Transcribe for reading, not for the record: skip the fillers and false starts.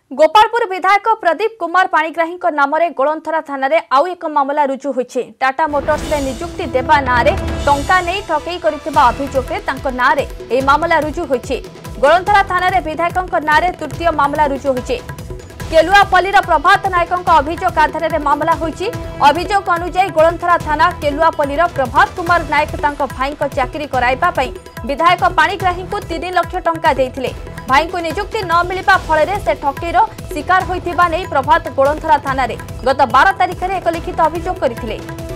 गोपालपुर विधायक प्रदीप कुमार पाणिग्राही नाम गोलंथरा थाना रे आउ एक मामला रुजु होइछे। टाटा मोटर्स रे नियुक्ति देवा नारे टंका नहीं ठकई करथिबा अभियोग रे तांको नारे ए मामला रुजु होइछे। गोलंथरा थाना रे विधायकक नारे तृतीय मामला रुजु होइछे। केलुआपल्लीर प्रभात नायकक अभियोग आधार रे मामला होइछी। अभियोग अनुसार गोलंथरा थाना केलुआपल्लीर प्रभात कुमार नायक तांको भाईक चाकरी कराइबा पई विधायक पाणिग्राही को 3 लाख टंका देइथिले। भाई को नियुक्ति न मिलवा फल से ठकेर शिकार होइथिबा नै प्रभात गोलंथरा थाना रे गत 12 तारिख में एक लिखित अभियोग करथिले।